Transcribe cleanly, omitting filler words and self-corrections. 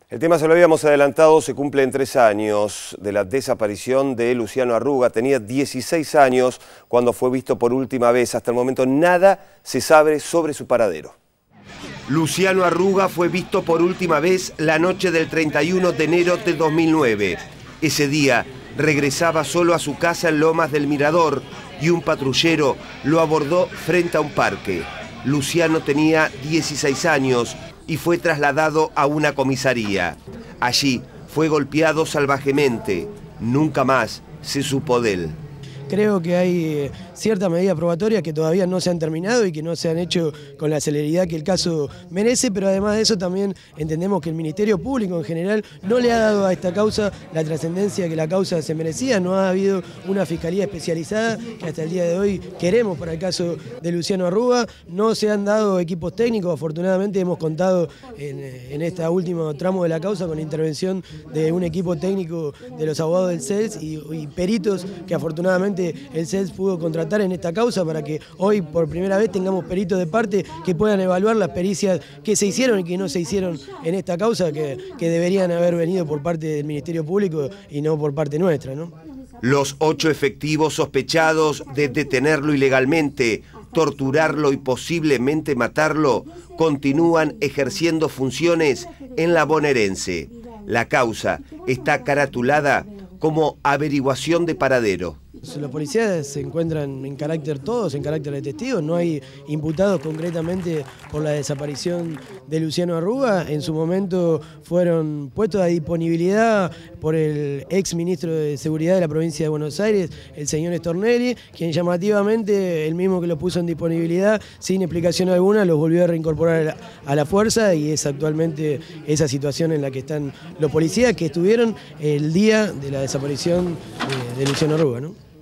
El tema se lo habíamos adelantado, se cumplen 3 años de la desaparición de Luciano Arruga. Tenía 16 años cuando fue visto por última vez. Hasta el momento nada se sabe sobre su paradero. Luciano Arruga fue visto por última vez la noche del 31 de enero de 2009. Ese día regresaba solo a su casa en Lomas del Mirador y un patrullero lo abordó frente a un parque. Luciano tenía 16 años y fue trasladado a una comisaría. Allí fue golpeado salvajemente. Nunca más se supo de él. Creo que hay ciertas medidas probatorias que todavía no se han terminado y que no se han hecho con la celeridad que el caso merece, pero además de eso también entendemos que el Ministerio Público en general no le ha dado a esta causa la trascendencia que la causa se merecía. No ha habido una fiscalía especializada que hasta el día de hoy queremos para el caso de Luciano Arruga. No se han dado equipos técnicos, afortunadamente hemos contado en este último tramo de la causa con la intervención de un equipo técnico de los abogados del CELS y peritos que afortunadamente el CELS pudo contratar en esta causa para que hoy por primera vez tengamos peritos de parte que puedan evaluar las pericias que se hicieron y que no se hicieron en esta causa, que deberían haber venido por parte del Ministerio Público y no por parte nuestra, ¿no? Los 8 efectivos sospechados de detenerlo ilegalmente, torturarlo y posiblemente matarlo continúan ejerciendo funciones en la bonaerense. La causa está caratulada como averiguación de paradero. Los policías se encuentran todos en carácter de testigos, no hay imputados concretamente por la desaparición de Luciano Arruga. En su momento fueron puestos a disponibilidad por el ex ministro de Seguridad de la provincia de Buenos Aires, el señor Stornelli, quien llamativamente, el mismo que los puso en disponibilidad, sin explicación alguna, los volvió a reincorporar a la fuerza, y es actualmente esa situación en la que están los policías que estuvieron el día de la desaparición de Luciano Arruga, ¿no?